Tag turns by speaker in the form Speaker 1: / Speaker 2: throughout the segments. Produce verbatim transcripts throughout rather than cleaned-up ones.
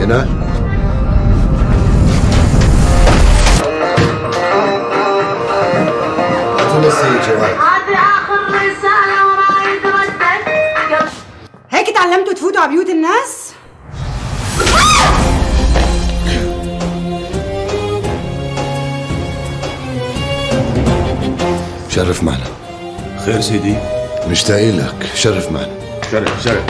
Speaker 1: هنا؟ هاتوا السيد جواد.
Speaker 2: هذه آخر رسالة وما يتردد.
Speaker 3: هيك تعلمتوا تفوتوا على بيوت الناس؟
Speaker 1: شرف معنا.
Speaker 4: خير سيدي؟
Speaker 1: مشتاقين لك، شرف معنا.
Speaker 4: شرف شرف.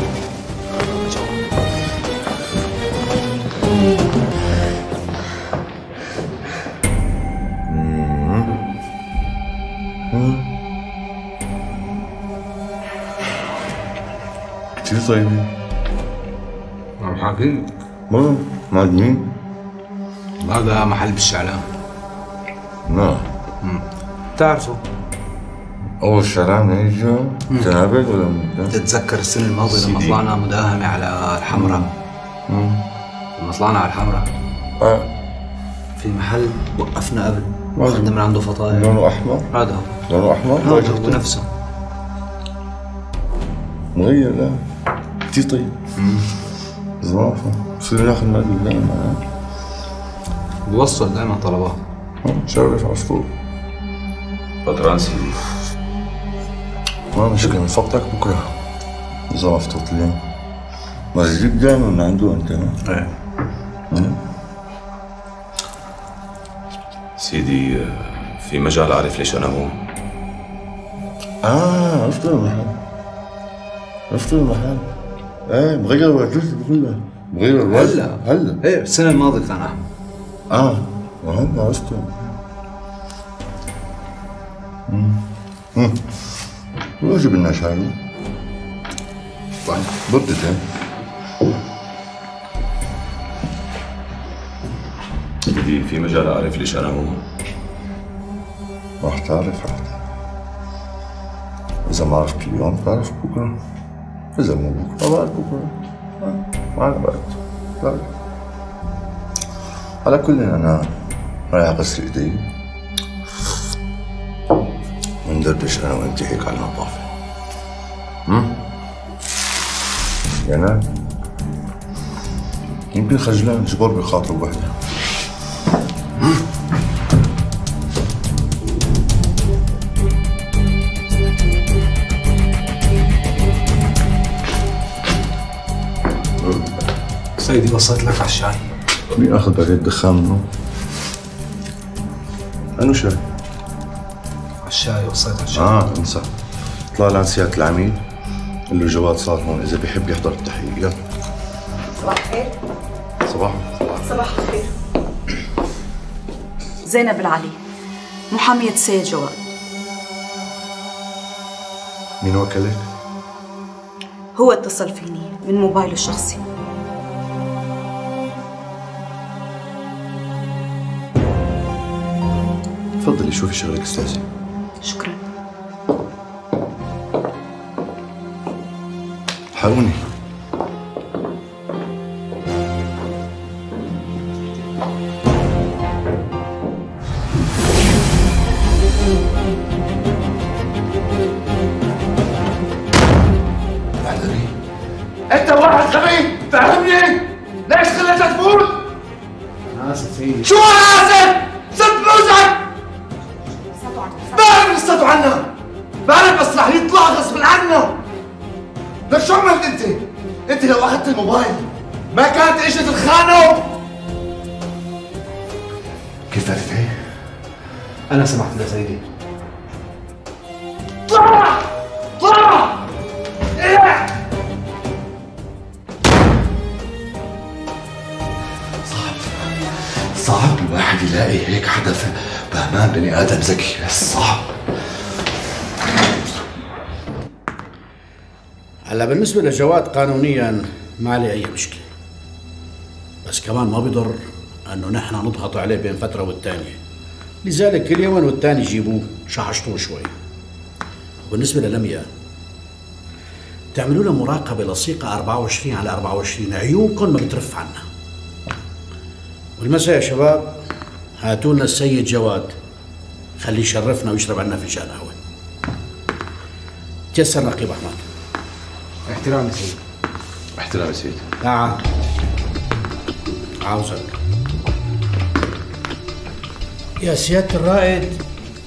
Speaker 5: كتير طيبين.
Speaker 4: عم حاكيك.
Speaker 5: والله معدمين.
Speaker 4: هذا محل بالشعلان.
Speaker 5: نعم.
Speaker 4: بتعرفه؟
Speaker 5: أول شعلان اجى تعبت ولا مدة؟
Speaker 4: تتذكر السنة الماضية لما طلعنا مداهمة على الحمراء؟ لما طلعنا على الحمراء
Speaker 5: اه
Speaker 4: في محل وقفنا قبل أخذنا من عنده فطاير
Speaker 5: لونه أحمر؟
Speaker 4: هذا هو
Speaker 5: لونه أحمر؟
Speaker 4: هذا هو نفسه
Speaker 5: مغير لا كتير طيب. زرافة بصير ناخذ مقلب دائما.
Speaker 4: بوصل دائما طلبات.
Speaker 5: شرف عصفور.
Speaker 4: فطران سيدي.
Speaker 5: ما مشكلة نفقدك بكرة إذا ما فطرت اليوم. ما تجيب دائما من عنده أنت ها؟
Speaker 4: إيه.
Speaker 6: سيدي في مجال أعرف ليش أنا هون؟
Speaker 5: آه عرفت المحل. عرفت المحل. إيه مغير وجهته كلها. مغير الوجه.
Speaker 4: هلا
Speaker 5: هلا.
Speaker 4: إيه السنة الماضية كان أحمد.
Speaker 5: آه وهلا عرفته. امم امم لو جبنا شاي؟
Speaker 4: طيب
Speaker 5: بدت
Speaker 6: سيدي في مجال أعرف ليش أنا هون؟
Speaker 5: راح تعرف راح تعرف. إذا ما عرفت اليوم تعرف بكرة. إذا مو بكرة بعد بكرة. ما أنا بعد بعد. على كل أنا رايح أغسل إيدي وندردش أنا وأنت هيك على النظافة. امم يا نعم يمكن خجلان جبر بخاطره بوحده.
Speaker 4: سيدي وصلت لك على الشاي.
Speaker 5: مين اخذ بعدين دخان منه؟ أنو شاي؟
Speaker 4: على الشاي وصلت على الشاي.
Speaker 5: اه انسى. اطلع لعند سيادة العميد قل له جواد صار هون إذا بيحب يحضر التحية. يلا.
Speaker 3: صباح الخير.
Speaker 5: صباح
Speaker 3: صباح الخير. زينب العلي محامية السيد جواد.
Speaker 5: مين وكلك؟
Speaker 3: هو اتصل فيني من موبايله الشخصي.
Speaker 5: تفضلي شوفي شغلك استاذي.
Speaker 3: شكرا.
Speaker 5: حقوني.
Speaker 1: انت واحد غبي فهمني؟ ليش خليتها تفوت؟
Speaker 4: أنا آسف سيدي.
Speaker 1: شو انا اسف؟ ست بوزك! بعرف قصته عنا، بعرف بس رح يطلع غصب عنا. لك شو عملت انت؟ انت لو اخذت الموبايل ما كانت اجت الخانه. كيف عرفت هيك؟
Speaker 4: أنا سمحت له سيدي.
Speaker 1: طلع! طلع! إيه! صعب صعب الواحد يلاقي هيك حدا فهمان بني ادم ذكي، بس صعب.
Speaker 7: هلا بالنسبة لجواد قانونيا ما عليه أي مشكلة، بس كمان ما بضر أنه نحن نضغط عليه بين فترة والتانية، لذلك كل يوم والتاني جيبوه شحشطوه شوي. وبالنسبة للميا تعملوا له مراقبة لصيقة أربعة وعشرين على أربعة وعشرين، عيونكم ما بترف عنها. والمساء يا شباب هاتوا لنا السيد جواد، خليه يشرفنا ويشرب عنا فنجان قهوة. تيسر نقيب أحمد.
Speaker 4: احترامي سيدي.
Speaker 6: احترامي سيدي.
Speaker 7: تعال. عاوزك. يا سيادة الرائد،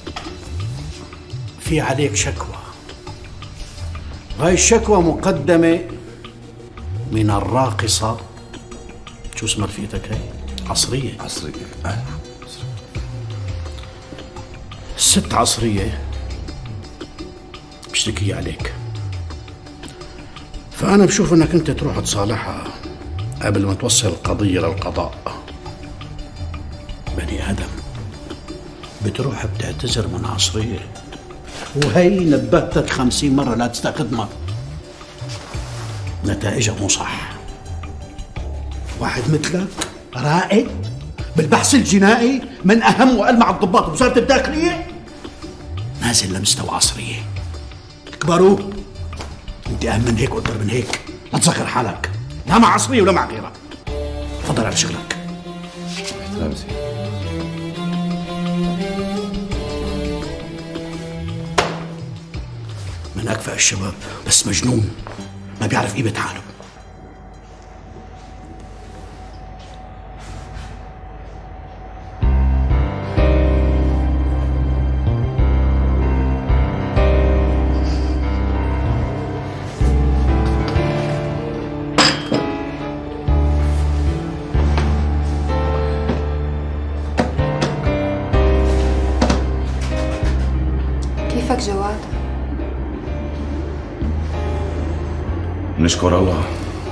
Speaker 7: في عليك شكوى. هاي الشكوى مقدمة من الراقصة، شو اسمها رفيقتك هي؟ عصرية.
Speaker 6: عصرية.
Speaker 7: الست عصرية بشتكي عليك، فأنا بشوف إنك أنت تروح تصالحها قبل ما توصل القضية للقضاء. بني آدم بتروح بتعتذر من عصرية، وهي نبهتك خمسين مرة لا تستخدمها، نتائجها مو صح. واحد مثلك رائد بالبحث الجنائي من أهم وألمع الضباط بوزارة الداخلية نازل لمستوى عصرية. اكبروا، انت أهم من هيك وأكبر من هيك، لا تصغر حالك لا مع عصرية ولا مع غيرها. تفضل على شغلك.
Speaker 6: احترام سيدي.
Speaker 7: من أكفأ الشباب بس مجنون ما بيعرف قيمة حاله.
Speaker 8: كيفك جواد؟
Speaker 6: نشكر الله.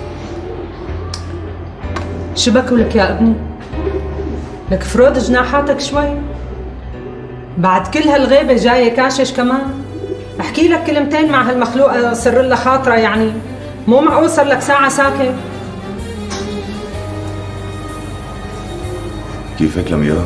Speaker 9: شو بكولك يا ابني؟ لك فرود جناحاتك شوي. بعد كل هالغيبة جاية كاشش كمان. احكي لك كلمتين مع هالمخلوقة سر لها خاطرة، يعني مو معقول صار لك ساعة ساكت.
Speaker 6: كيفك لميا؟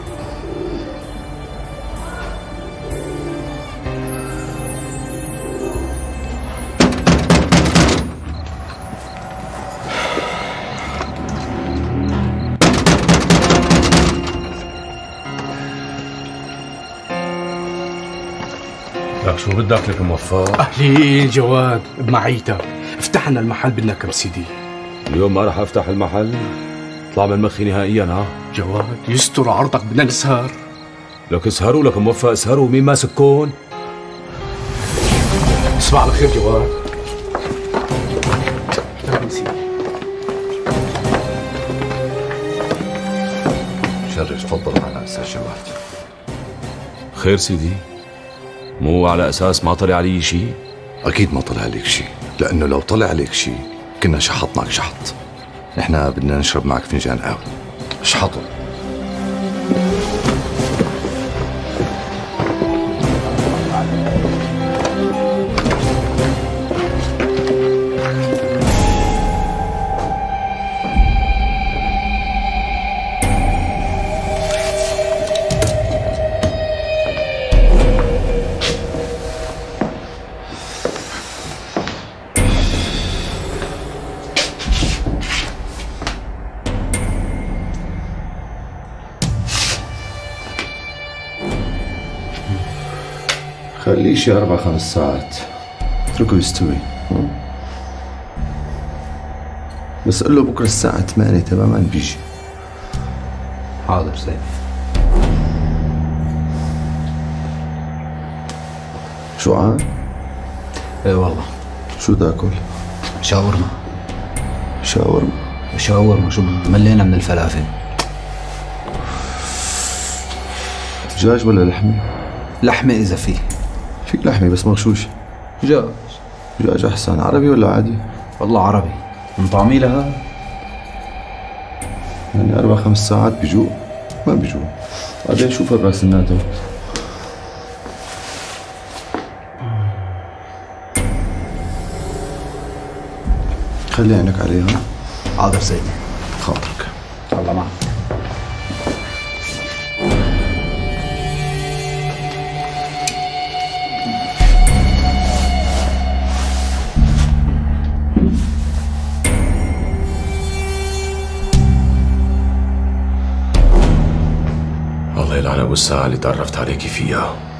Speaker 10: لك شو بدك لك موفق؟
Speaker 11: اهلين جواد بمعيتك، فتحنا المحل بدنا كم سيدي.
Speaker 6: اليوم ما رح افتح المحل، طلع من مخي نهائيا. ها
Speaker 11: جواد يستر عرضك، بدنا نسهر.
Speaker 6: لك اسهروا، لك موفق اسهروا، مين ماسككون؟
Speaker 11: تصبح على خير جواد. احترم سيدي.
Speaker 5: شرف، تفضل معنا استاذ جواد.
Speaker 6: خير سيدي؟ مو على اساس ما طلع علي شيء؟
Speaker 5: اكيد ما طلع عليك شيء، لانه لو طلع عليك شيء كنا شحطناك شحط. احنا بدنا نشرب معك فنجان قهوه. شحطوا. خليه شي أربع خمس ساعات، اتركه يستوي. بس قل له بكره الساعة ثمانية تماما بيجي.
Speaker 4: حاضر سيدي.
Speaker 5: شو عاد؟
Speaker 4: ايه والله.
Speaker 5: شو تاكل؟
Speaker 4: شاورما.
Speaker 5: شاورما؟
Speaker 4: شاورما، شو ملينا من الفلافل.
Speaker 5: دجاج ولا لحمة؟
Speaker 4: لحمة إذا فيه.
Speaker 5: في لحمة بس مغشوشة.
Speaker 4: دجاج.
Speaker 5: دجاج أحسن. عربي ولا عادي؟
Speaker 4: والله عربي. مطعمي لها.
Speaker 5: يعني أربع خمس ساعات بيجوع؟ ما بيجوع. بعدين شوف الراس الناتو. خلي عينك عليها.
Speaker 4: حاضر سيدي.
Speaker 5: خاطرك.
Speaker 7: الله معك.
Speaker 6: الله يلعن ابو الساعة اللي تعرفت عليكي فيها.